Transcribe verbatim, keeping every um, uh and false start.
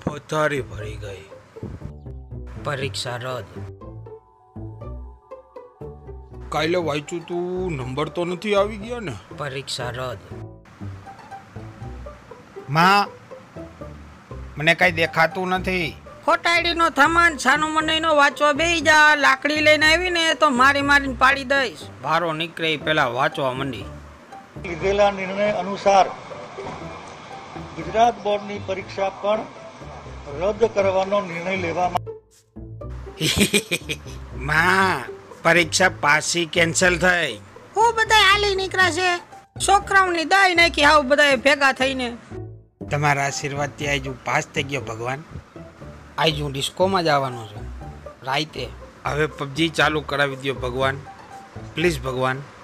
પથારી ભરી ગઈ. પરીક્ષા રદ. કાલે વાંચ્યું તું, નંબર તો નથી આવી ગયા ને? પરીક્ષા રદ. માં, મને કઈ દેખાતું નથી. ખોટાડી નો થમાન છાનો મને નો વાંચવા બેહી જા. લાકડી લઈને આવી ને તો મારી મારીને પાડી દઈશ. ભારો નીકળે એ પેલા વાંચવા મંડી. લીધેલા નિર્ણય અનુસાર ગુજરાત બોર્ડની પરીક્ષા પણ રદ કરવાનો નિર્ણય લેવામાં. માં, પરીક્ષા પાછી કેન્સલ થઈ. હું બધા હાલી નીકળ્યા છે. છોકરાઓની દાય નાખી હાવ બધા ભેગા થઈને. તમારા આશીર્વાદથી આજ હું પાસ થઈ ગયો ભગવાન. આજ હું ડિસ્કોમાં જ આવવાનો છું રાઈતે. હવે પબજી ચાલુ કરાવી દો ભગવાન, પ્લીઝ ભગવાન.